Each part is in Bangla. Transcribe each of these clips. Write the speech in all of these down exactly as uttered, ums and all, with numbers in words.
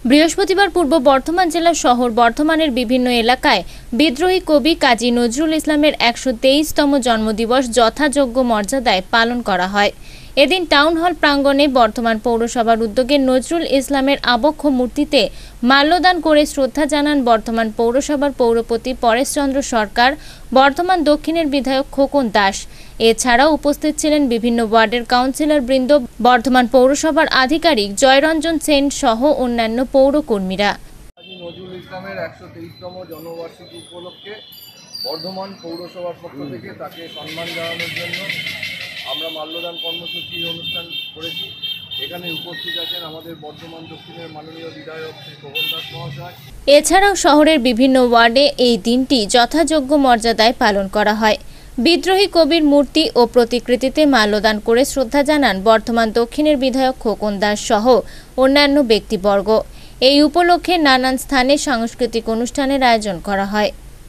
বৃহস্পতিবার পূর্ব বর্ধমান জেলা শহর বর্ধমানের বিভিন্ন এলাকায় বিদ্রোহী কবি কাজী নজরুল ইসলামের একশো তেইশতম জন্মদিবস যথাযোগ্য মর্যাদায় পালন করা হয়। এদিন টাউন হল প্রাঙ্গণে বর্ধমান পৌরসভার উদ্যোগে নজরুল ইসলামের আবক্ষ মূর্তিতে মাল্যদান করে শ্রদ্ধা জানান বর্ধমান পৌরসভার পৌরপতি পরেশচন্দ্র সরকার, বর্ধমান দক্ষিণের বিধায়ক খোকন দাস। এছাড়াও উপস্থিত ছিলেন বিভিন্ন ওয়ার্ডের কাউন্সিলর বৃন্দ, বর্ধমান পৌরসভার আধিকারিক জয়রঞ্জন সেন সহ অন্যান্য পৌর কর্মীরা। নজরুল ইসলামের একশো তেইশতম জন্মবার্ষিকী উপলক্ষে বর্ধমান পৌরসভার পক্ষ থেকে তাকে সম্মান জানানোর জন্য আমরা মাল্যদান কর্মসূচি অনুষ্ঠান করেছি। এখানে উপস্থিত আছেন আমাদের বর্ধমান দক্ষিণের মাননীয় বিধায়ক শ্রী খোকন দাস মহাশয়। এছাড়াও শহরের বিভিন্ন ওয়ার্ডে এই দিনটি যথাযোগ্য মর্যাদায় পালন করা হয়। বিদ্রোহী কবির মূর্তি ও প্রতিকৃতিতে মাল্যদান করে শ্রদ্ধা জানান বর্ধমান দক্ষিণের বিধায়ক খোকন দাস সহ অন্যান্য ব্যক্তিবর্গ। এই উপলক্ষে নানান স্থানে সাংস্কৃতিক অনুষ্ঠানের আয়োজন করা হয়।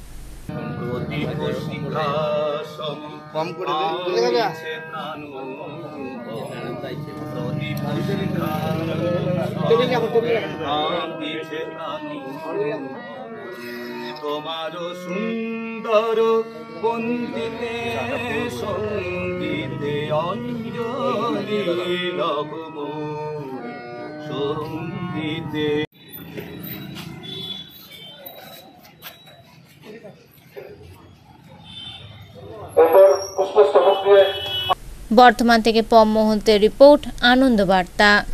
তোমার সুন্দর বন্দিতে সঙ্গীতে অঞ্জলি লগব সঙ্গীতে। বর্ধমান থেকে পম মোহন্তের রিপোর্ট, আনন্দ বার্তা।